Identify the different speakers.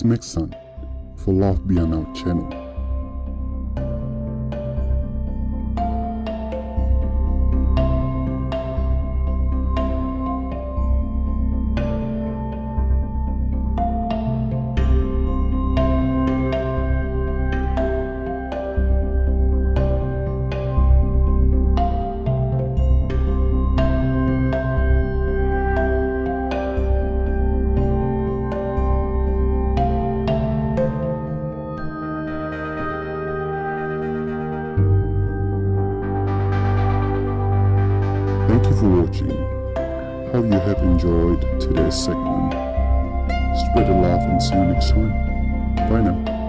Speaker 1: Please make sign for Love Beyond Our channel. Thank you for watching. Hope you have enjoyed today's segment. Spread the love and see you next time. Bye now.